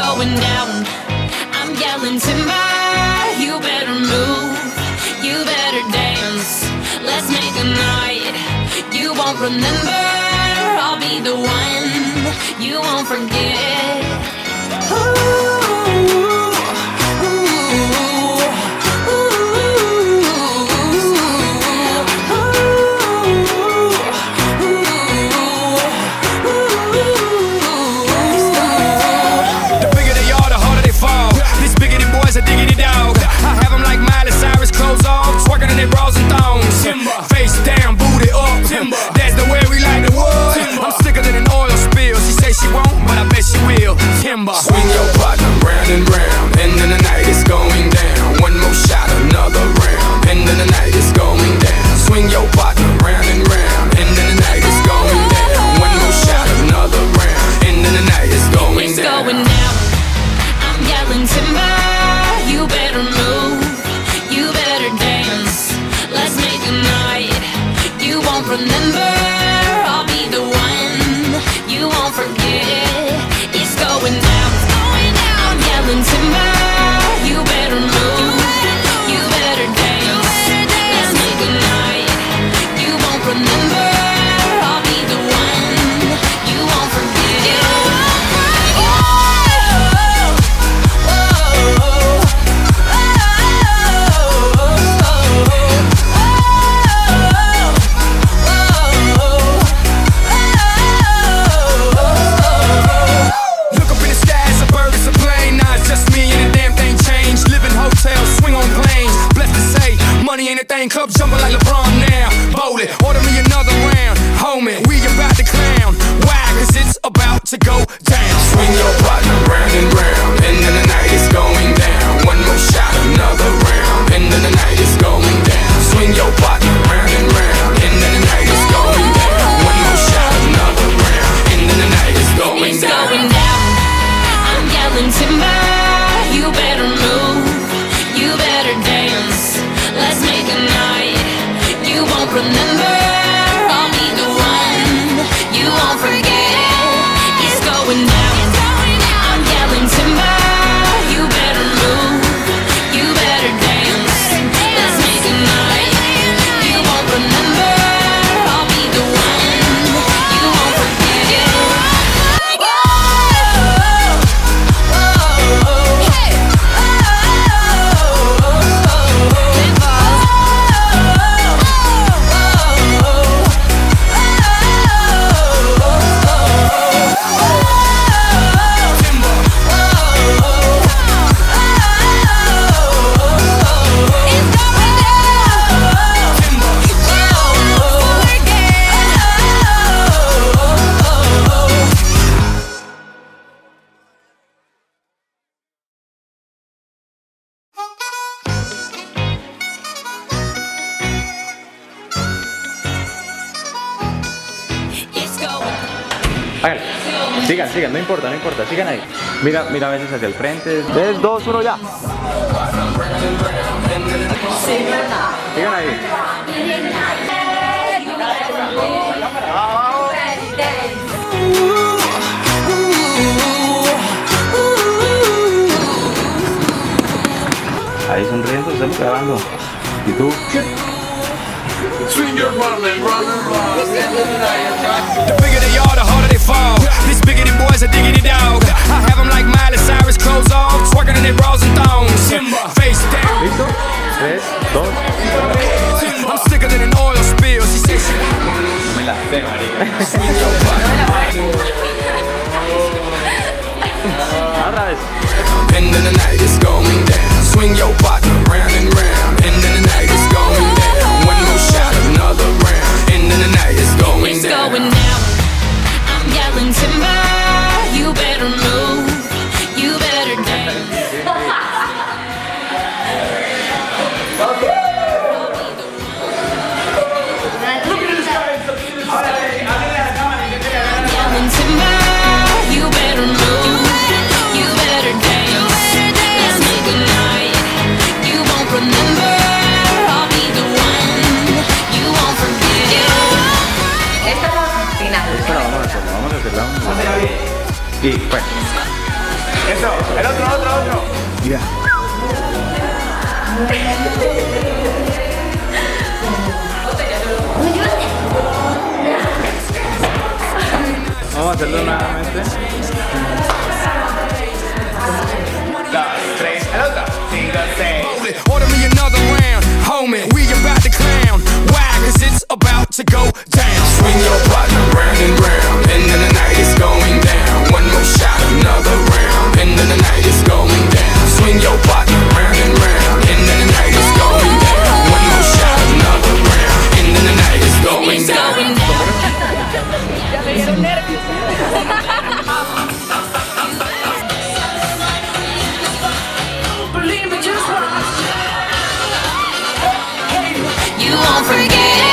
going down. I'm yelling timber, you better move, you better dance. Let's make a night you won't remember. I'll be the one you won't forget. They bras and thongs, timber. Face down, booty up, timber. That's the way we like the wood, timber. I'm sicker than an oil spill. She say she won't, but I bet she will, timber. Swing your partner round and round, and then the night is going down. One more shot, another round, and then the night is going down. Swing your partner round and round, and then the night is going down. One more shot, another round, and then the night is going down. It's going down. I'm yelling timber, you better move, you better dance. Let's make a night you won't remember. I'll be the one you won't forget. It's going down, it's going down. I'm yelling timber, you better move, you better dance. Let's make a night you won't remember. I'll be the one you won't forget. Club jumping like LeBron now. Bowl it, order me another round. Homie, we about to clown. Why? Cause it's about to go down. Swing your partner round and round, and then the night is going down. One more shot, another round, and then the night is going down. Swing your partner round and round, and then the night is going down. One more shot, another round, and then the night is going down. It's going down. I'm yelling timber, you better move, you better dance. Let's make a night you won't remember. I'll be the one you won't forget. It's going down. I'm yelling timber, you better move, you better dance. Let's make a night you won't remember. I'll be the one you won't forget. Háganle. Sigan, sigan, no importa, no importa, sigan ahí. Mira, mira a veces hacia el frente. 3, 2, 1, ya. Sigan ahí. Ahí sonriendo, estamos grabando. ¿Y tú? Swing your run and run and run. The bigger they are, the harder they fall. These biggity boys are diggity dog. I have them like Miley Cyrus, clothes off, twerking in their bras and thongs. Face down. ¿Listo? 3, 2, 1. I'm sicker than an oil spill. She says she No me la sé, marica. Otra vez. And then the night is going down. Swing your partner round and round. And then the night is going down. One more shot, another round. And then the night is going It's down. going down. I'm yelling timber, you better move, you better dance. Yelling timber, you better move, you better dance. Let's make a night you won't remember. I'll be the one you won't forget. Esta es la final. Espera, vamos a hacerla. Y pues. Eso. Mira. Vamos a hacerlo nuevamente. 2, 3, el otro. 5, 6. Order me another round, homie. We about to clown. Why? Cause it's about to go down. Swing your partner round and round, and then the night is going down. One more shot, another round, and then the night is going down. Swing your partner round and round, and then the night is going down. One more shot, another round, and then the night is going down. Ya me dieron nervios. You won't forget.